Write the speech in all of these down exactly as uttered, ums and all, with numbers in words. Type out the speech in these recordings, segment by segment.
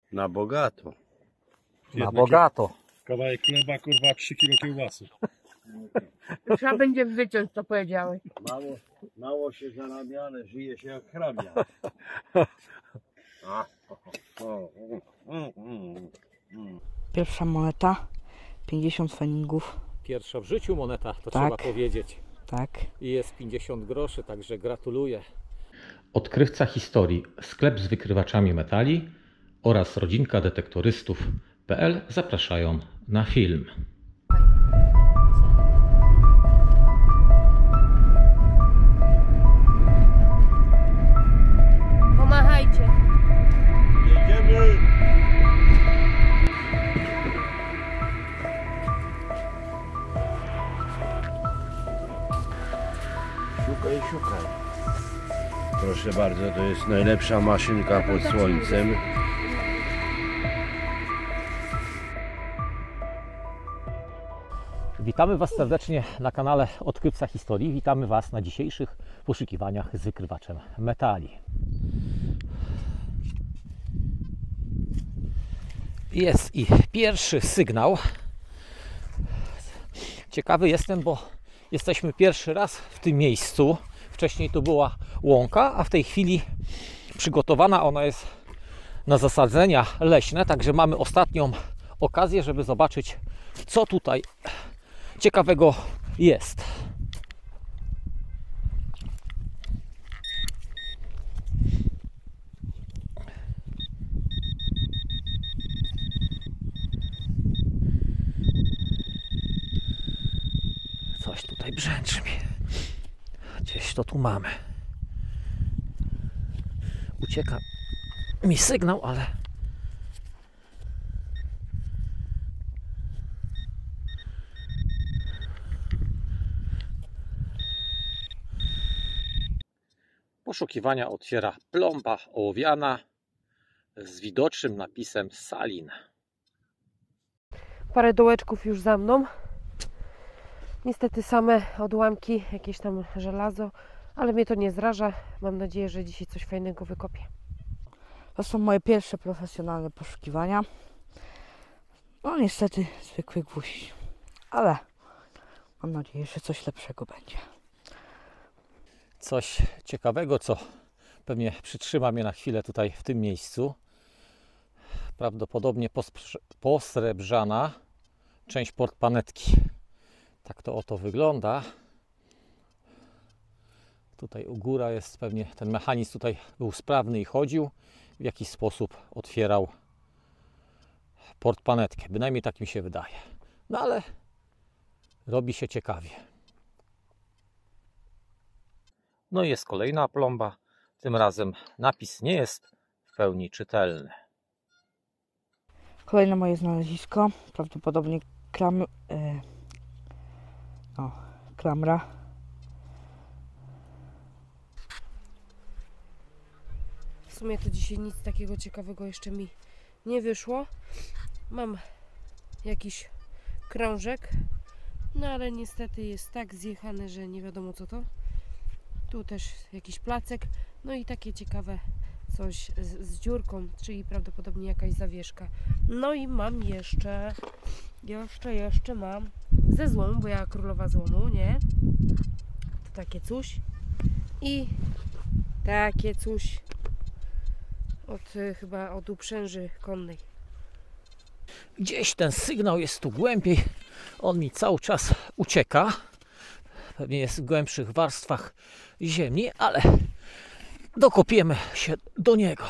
Na bogato. Na bogato. Kawałek chleba, kurwa, trzy kilo kiełbasy. Trzeba będzie wyciąć, co powiedziałeś. Mało, mało się zarabia, ale żyje się jak hrabia. Pierwsza moneta, pięćdziesiąt feningów. Pierwsza w życiu moneta, to Tak. trzeba powiedzieć. Tak. I jest pięćdziesiąt groszy, także gratuluję. Odkrywca historii, sklep z wykrywaczami metali oraz rodzinka detektorystów kropka p l zapraszają na film. Pomachajcie. Jedziemy! Szukaj, szukaj. Proszę bardzo, to jest najlepsza maszynka pod słońcem. Witamy Was serdecznie na kanale Odkrywca Historii. Witamy Was na dzisiejszych poszukiwaniach z wykrywaczem metali. Jest i pierwszy sygnał. Ciekawy jestem, bo jesteśmy pierwszy raz w tym miejscu. Wcześniej tu była łąka, a w tej chwili przygotowana ona jest na zasadzenia leśne. Także mamy ostatnią okazję, żeby zobaczyć, co tutaj ciekawego jest. Coś tutaj brzęczy mi. Gdzieś to tu mamy. Ucieka mi sygnał, ale poszukiwania otwiera plomba ołowiana z widocznym napisem Salin. Parę dołeczków już za mną. Niestety same odłamki, jakieś tam żelazo, ale mnie to nie zraża. Mam nadzieję, że dzisiaj coś fajnego wykopię. To są moje pierwsze profesjonalne poszukiwania. No niestety zwykły gwóźdź, ale mam nadzieję, że coś lepszego będzie. Coś ciekawego, co pewnie przytrzyma mnie na chwilę tutaj w tym miejscu. Prawdopodobnie posrebrzana część portpanetki. Tak to oto wygląda. Tutaj u góra jest pewnie ten mechanizm, tutaj był sprawny i chodził. W jakiś sposób otwierał portpanetkę. Bynajmniej tak mi się wydaje. No ale robi się ciekawie. No i jest kolejna plomba. Tym razem napis nie jest w pełni czytelny. Kolejne moje znalezisko, prawdopodobnie klam, e, o, klamra. W sumie to dzisiaj nic takiego ciekawego jeszcze mi nie wyszło. Mam jakiś krążek, no ale niestety jest tak zjechany, że nie wiadomo co to. Tu też jakiś placek, no i takie ciekawe coś z, z dziurką, czyli prawdopodobnie jakaś zawieszka. No i mam jeszcze, jeszcze, jeszcze mam ze złomu, bo ja królowa złomu, nie? To takie coś. I takie coś od chyba od uprzęży konnej. Gdzieś ten sygnał jest tu głębiej. On mi cały czas ucieka. Pewnie jest w głębszych warstwach ziemi, ale dokopiemy się do niego.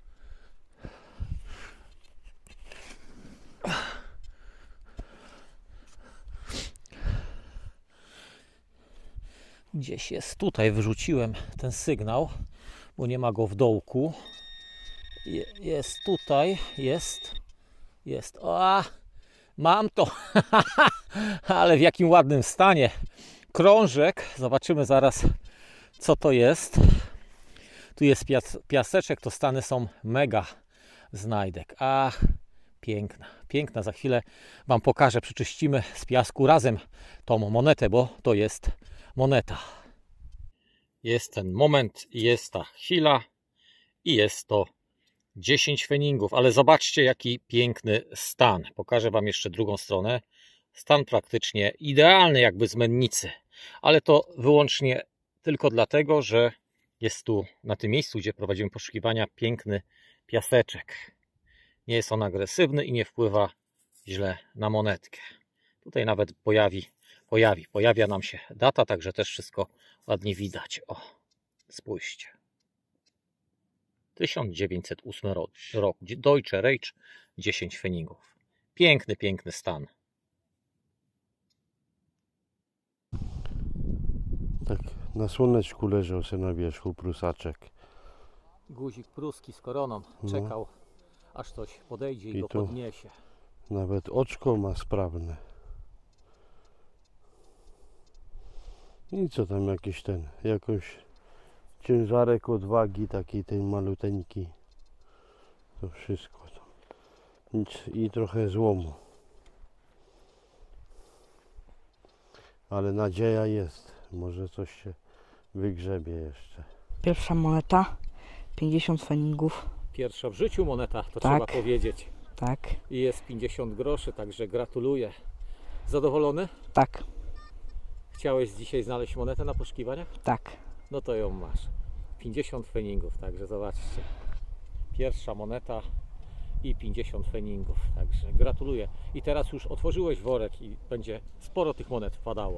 Gdzieś jest tutaj, wyrzuciłem ten sygnał, bo nie ma go w dołku. Jest tutaj, jest, jest. O, mam to, ale w jakim ładnym stanie. Krążek, zobaczymy zaraz, co to jest. Tu jest piaseczek, to stany są mega znajdek. Ach, piękna, piękna. Za chwilę Wam pokażę, przeczyścimy z piasku razem tą monetę, bo to jest moneta. Jest ten moment, jest ta chwila i jest to dziesięć feningów, ale zobaczcie jaki piękny stan. Pokażę Wam jeszcze drugą stronę. Stan praktycznie idealny jakby z mennicy, ale to wyłącznie tylko dlatego, że jest tu na tym miejscu, gdzie prowadzimy poszukiwania, piękny piaseczek. Nie jest on agresywny i nie wpływa źle na monetkę. Tutaj nawet pojawi, pojawi, pojawia nam się data, także też wszystko ładnie widać. O, spójrzcie. tysiąc dziewięćset ósmy rok, rok. Deutsche Reich, dziesięć feningów. Piękny, piękny stan. Tak na słoneczku leżał sobie na wierzchu prusaczek. Guzik pruski z koroną czekał, no. aż coś podejdzie i, I go tu podniesie. Nawet oczko ma sprawne. I co tam jakiś ten, jakąś ciężarek odwagi, taki ten maluteńki. To wszystko tam. Nic, i trochę złomu. Ale nadzieja jest. Może coś się wygrzebie jeszcze. Pierwsza moneta, pięćdziesiąt feningów. Pierwsza w życiu moneta, to Tak. trzeba powiedzieć. Tak, I jest pięćdziesiąt groszy, także gratuluję. Zadowolony? tak, Chciałeś dzisiaj znaleźć monetę na poszukiwaniach? tak. No to ją masz. pięćdziesiąt feningów, także zobaczcie. Pierwsza moneta i pięćdziesiąt feningów, także gratuluję. I teraz już otworzyłeś worek i będzie sporo tych monet wpadało.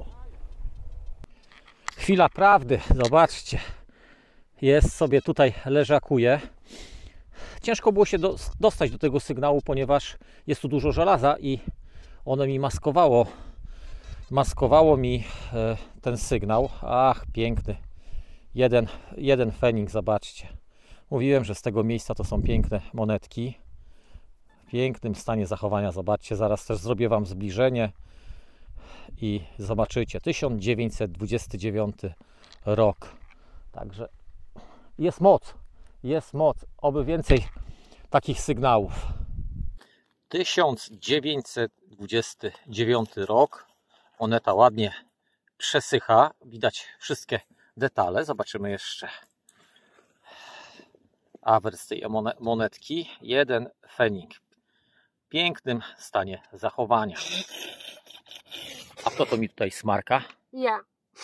Chwila prawdy, zobaczcie. Jest sobie tutaj, leżakuje. Ciężko było się do, dostać do tego sygnału, ponieważ jest tu dużo żelaza i ono mi maskowało. Maskowało mi e, ten sygnał. Ach, piękny. Jeden, jeden fening, zobaczcie. Mówiłem, że z tego miejsca to są piękne monetki. W pięknym stanie zachowania, zobaczcie. Zaraz też zrobię Wam zbliżenie i zobaczycie. tysiąc dziewięćset dwudziesty dziewiąty rok. Także jest moc. Jest moc. Oby więcej takich sygnałów. tysiąc dziewięćset dwudziesty dziewiąty rok. Moneta ładnie przesycha. Widać wszystkie detale. Zobaczymy jeszcze awers tej monetki. Jeden fening. W pięknym stanie zachowania. A kto to mi tutaj smarka? Ja.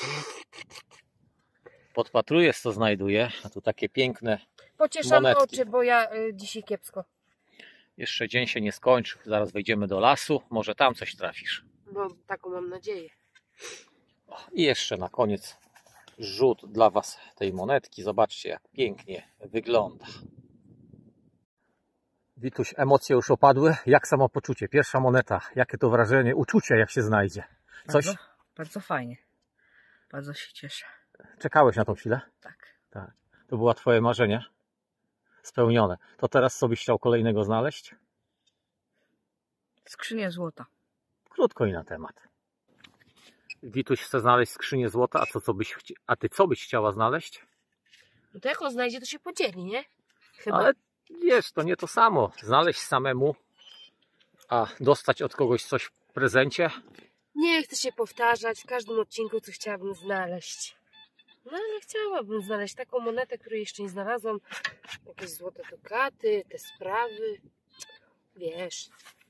Podpatruję, co znajduje. A tu takie piękne Pocieszam monetki. oczy, bo ja y, dzisiaj kiepsko. Jeszcze dzień się nie skończył. Zaraz wejdziemy do lasu. Może tam coś trafisz. Bo taką mam nadzieję. I jeszcze na koniec rzut dla Was tej monetki. Zobaczcie, jak pięknie wygląda. Wituś, emocje już opadły. Jak samopoczucie? Pierwsza moneta. Jakie to wrażenie? Uczucie, jak się znajdzie? Coś? Bardzo, bardzo fajnie. Bardzo się cieszę. Czekałeś na tą chwilę? Tak. Tak. To było Twoje marzenie? Spełnione. To teraz co byś chciał kolejnego znaleźć? Skrzynia złota. Krótko i na temat. Wituś chce znaleźć skrzynię złota, a, co, co byś chci... a Ty co byś chciała znaleźć? No to jak on znajdzie, to się podzieli, nie? Chyba. Ale wiesz, to nie to samo. Znaleźć samemu, a dostać od kogoś coś w prezencie. Nie chcę się powtarzać w każdym odcinku, co chciałabym znaleźć. No ale chciałabym znaleźć taką monetę, której jeszcze nie znalazłam. Jakieś złote dukaty, te sprawy. Wiesz.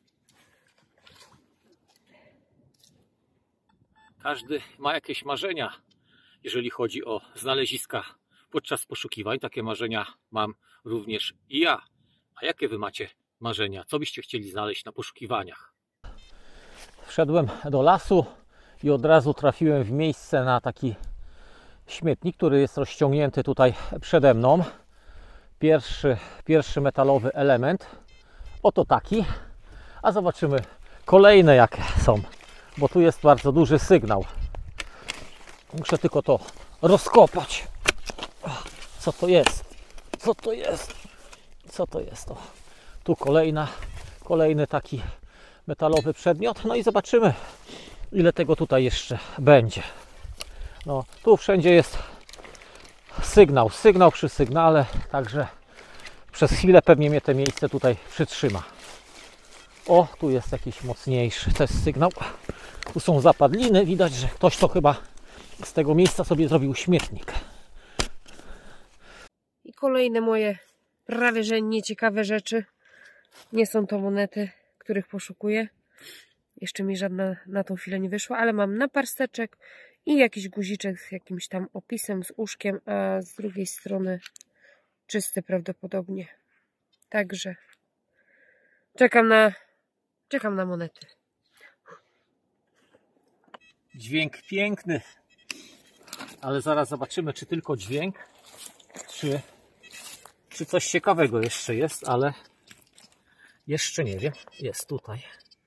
Każdy ma jakieś marzenia, jeżeli chodzi o znaleziska podczas poszukiwań. Takie marzenia mam również i ja. A jakie Wy macie marzenia? Co byście chcieli znaleźć na poszukiwaniach? Wszedłem do lasu i od razu trafiłem w miejsce na taki śmietnik, który jest rozciągnięty tutaj przede mną. Pierwszy, pierwszy metalowy element. Oto taki. A zobaczymy kolejne jakie są. Bo tu jest bardzo duży sygnał. Muszę tylko to rozkopać. Co to jest? Co to jest? Co to jest? O, tu kolejna, kolejny taki metalowy przedmiot. No i zobaczymy, ile tego tutaj jeszcze będzie. No, tu wszędzie jest sygnał. Sygnał przy sygnale. Także przez chwilę pewnie mnie to miejsce tutaj przytrzyma. O, tu jest jakiś mocniejszy też sygnał. Tu są zapadliny. Widać, że ktoś to chyba z tego miejsca sobie zrobił śmietnik. I kolejne moje prawie że nieciekawe rzeczy. Nie są to monety, których poszukuję. Jeszcze mi żadna na tą chwilę nie wyszła, ale mam naparsteczek i jakiś guziczek z jakimś tam opisem, z uszkiem, a z drugiej strony czysty prawdopodobnie. Także czekam na, czekam na monety. Dźwięk piękny, ale zaraz zobaczymy, czy tylko dźwięk, czy, czy coś ciekawego jeszcze jest, ale jeszcze nie wiem. Jest tutaj.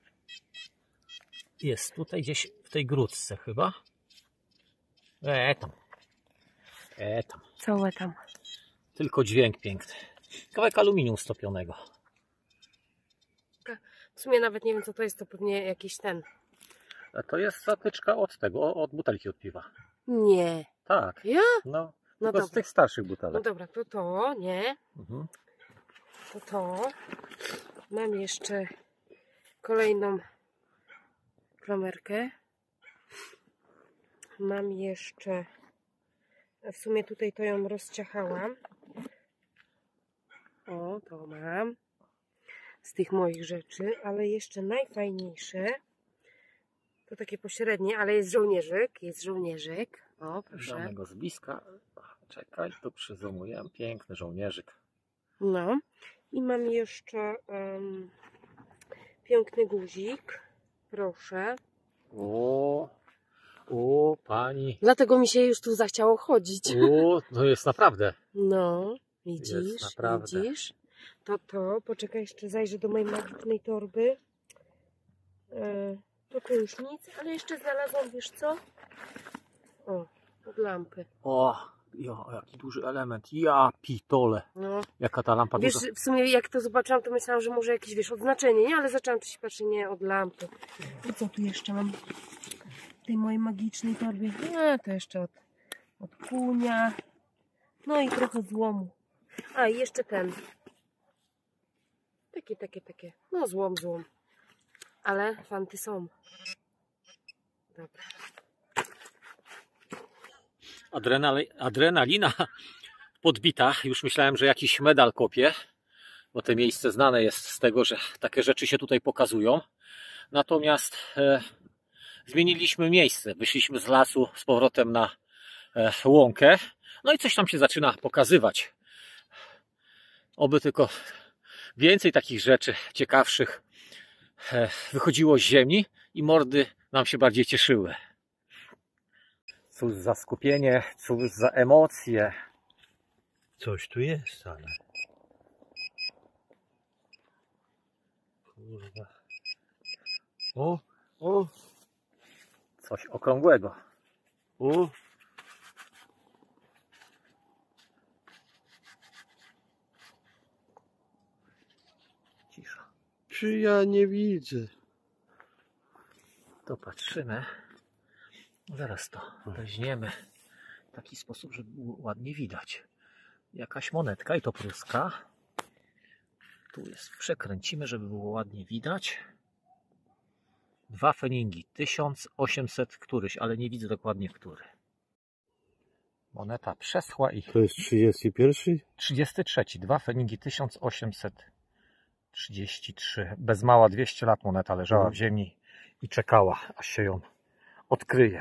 Jest tutaj gdzieś w tej grudce chyba. E tam. E tam. Całe tam. Tylko dźwięk piękny. Kawałek aluminium stopionego. W sumie nawet nie wiem, co to jest, to pewnie jakiś ten. A to jest zatyczka od tego, od butelki od piwa. Nie. Tak. Ja? No, No tylko z dobra. tych starszych No butelek. dobra, to to, nie. Mhm. To to. Mam jeszcze kolejną klamerkę. Mam jeszcze, w sumie tutaj to ją rozciachałam. O, to mam. Z tych moich rzeczy, ale jeszcze najfajniejsze to takie pośrednie, ale jest żołnierzyk, jest żołnierzyk. O, proszę. Damy go z bliska. Czekaj, tu przyzumuję. Piękny żołnierzyk. No. I mam jeszcze um, piękny guzik. Proszę. O, o, pani. Dlatego mi się już tu zachciało chodzić. O, no jest naprawdę. No, widzisz, Jest naprawdę. widzisz. To to, poczekaj, jeszcze zajrzę do mojej magicznej torby. E, to tu już nic, ale jeszcze znalazłam, wiesz co? O, od lampy. O, jo, jaki duży element. Ja pitole. No. Jaka ta lampa Wiesz, duża. w sumie jak to zobaczyłam, to myślałam, że może jakieś, wiesz, odznaczenie, nie? Ale zaczęłam się patrzeć, nie, od lampy. I co tu jeszcze mam w tej mojej magicznej torbie? Nie, to jeszcze od, od kunia. No i trochę złomu. A, i jeszcze ten. Takie, takie, takie. No, złom, złom. Ale fanty są. Dobra. Adrenali adrenalina podbita. Już myślałem, że jakiś medal kopie, bo to miejsce znane jest z tego, że takie rzeczy się tutaj pokazują. Natomiast e, zmieniliśmy miejsce. Wyszliśmy z lasu z powrotem na e, łąkę. No i coś tam się zaczyna pokazywać. Oby tylko więcej takich rzeczy ciekawszych e, wychodziło z ziemi i mordy nam się bardziej cieszyły. Cóż za skupienie, cóż za emocje. Coś tu jest, ale... Kurwa. O, o, Coś okrągłego. o. Cisza. Czy ja nie widzę? To patrzymy. Zaraz to weźmiemy w taki sposób, żeby było ładnie widać. Jakaś monetka i to pruska. Tu jest, przekręcimy, żeby było ładnie widać. Dwa feningi, tysiąc osiemset któryś, ale nie widzę dokładnie który. Moneta przeschła i To jest trzydziesty pierwszy? trzydziesty trzeci, dwa feningi, tysiąc osiemset trzydzieści trzy. Bez mała dwieście lat moneta leżała w ziemi i czekała, aż się ją odkryje.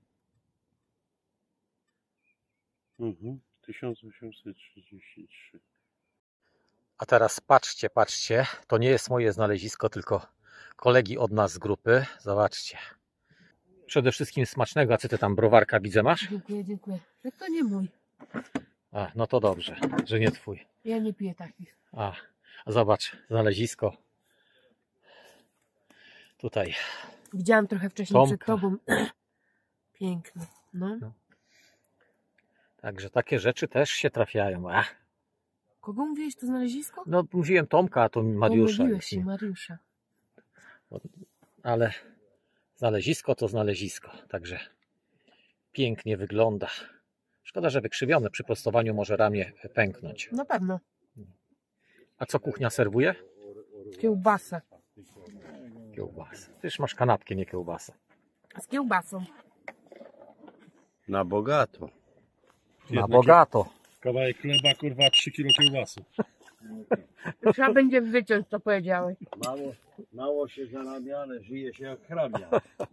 Mhm. tysiąc osiemset trzydzieści trzy. A teraz patrzcie, patrzcie, to nie jest moje znalezisko, tylko kolegi od nas z grupy. Zobaczcie. Przede wszystkim smacznego, a co ty tam, browarka widzę masz? Dziękuję, dziękuję. No to nie mój. A, no to dobrze, że nie twój. Ja nie piję takich. A, zobacz, znalezisko. Tutaj. Widziałam trochę wcześniej Tomka. przed tobą. Piękny. No. Także takie rzeczy też się trafiają. Ach, Kogo mówiłeś to znalezisko? no mówiłem Tomka, a to Mariusza. Pomyliłeś się, Mariusza. Ale znalezisko to znalezisko. Także pięknie wygląda. Szkoda, że wykrzywione. Przy prostowaniu może ramię pęknąć. Na pewno. A co kuchnia serwuje? Kiełbasa. Kiełbasę. Ty już masz kanapkę, nie kiełbasę. Z kiełbasą. Na bogato. Na bogato. Kawałek chleba, kurwa, trzy kilo kiełbasy. Trzeba będzie wyciąć, co powiedziałeś. Mało, mało się zarabia, ale żyje się jak hrabia.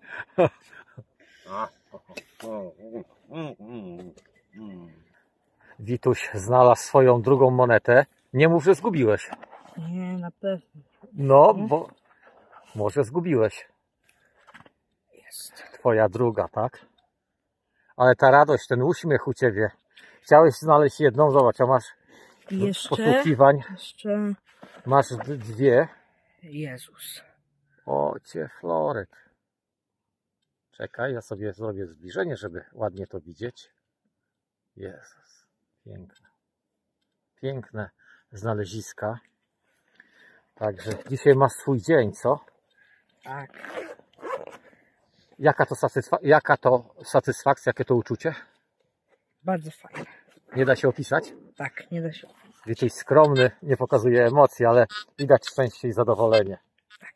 A, o, o, mm, mm, mm. Wituś znalazł swoją drugą monetę. Nie mów, że zgubiłeś. Nie, na pewno. No, bo może zgubiłeś. Jest. Twoja druga, tak? Ale ta radość, ten uśmiech u ciebie. Chciałeś znaleźć jedną, zobacz, a masz Jeszcze, poszukiwań. jeszcze... Masz d- dwie. Jezus. O, cię Florek. Czekaj, ja sobie zrobię zbliżenie, żeby ładnie to widzieć. Jezus, piękne. Piękne znaleziska. Także dzisiaj masz swój dzień, co? Tak. Jaka to, satysfa- jaka to satysfakcja, jakie to uczucie? Bardzo fajne. Nie da się opisać? Tak, nie da się. Wiecie, skromny, nie pokazuje emocji, ale widać szczęście i zadowolenie. Tak.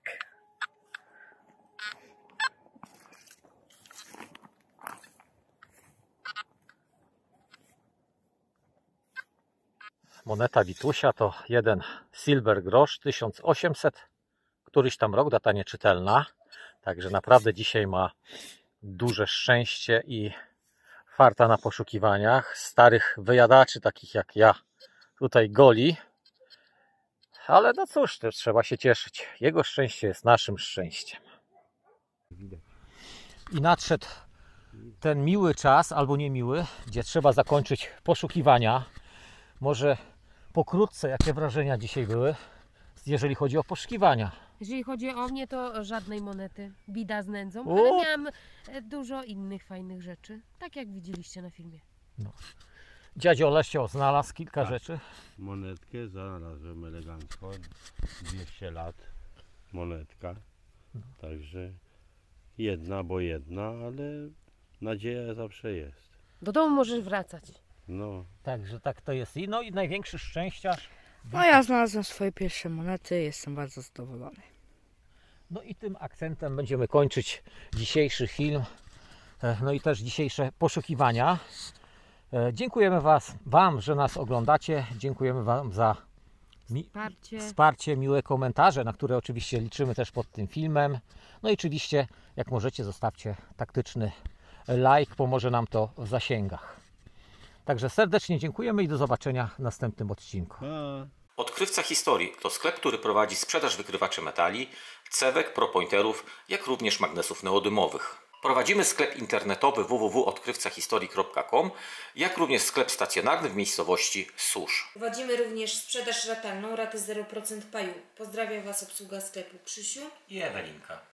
Moneta Witusia to jeden silver grosz, tysiąc osiemset, któryś tam rok, data nieczytelna. Także naprawdę dzisiaj ma duże szczęście i farta na poszukiwaniach. Starych wyjadaczy, takich jak ja, tutaj goli. Ale no cóż, też trzeba się cieszyć. Jego szczęście jest naszym szczęściem. I nadszedł ten miły czas, albo niemiły, gdzie trzeba zakończyć poszukiwania. Może pokrótce, jakie wrażenia dzisiaj były, jeżeli chodzi o poszukiwania? Jeżeli chodzi o mnie, to żadnej monety. Bida z nędzą, O! ale miałam e, dużo innych fajnych rzeczy. Tak jak widzieliście na filmie. Dziadzio Lesio znalazł kilka Tak. rzeczy. Monetkę znalazłem elegancko. dwieście lat monetka. Także jedna, bo jedna, ale nadzieja zawsze jest. Do domu możesz wracać. No, Także tak to jest. I no i największy szczęściarz. No ja znalazłem swoje pierwsze monety, jestem bardzo zadowolony. No i tym akcentem będziemy kończyć dzisiejszy film. E, No i też dzisiejsze poszukiwania. E, Dziękujemy was, Wam, że nas oglądacie. Dziękujemy Wam za mi Wsparcie. wsparcie, miłe komentarze, na które oczywiście liczymy też pod tym filmem. No i oczywiście, jak możecie, zostawcie taktyczny like, pomoże nam to w zasięgach. Także serdecznie dziękujemy i do zobaczenia w następnym odcinku. a. Odkrywca Historii to sklep, który prowadzi sprzedaż wykrywaczy metali, cewek, propointerów, jak również magnesów neodymowych. Prowadzimy sklep internetowy w w w kropka odkrywca historii kropka com, jak również sklep stacjonarny w miejscowości Susz. Prowadzimy również sprzedaż ratalną, raty zero procent paju. Pozdrawiam Was obsługa sklepu Krzysiu I Ewelinka.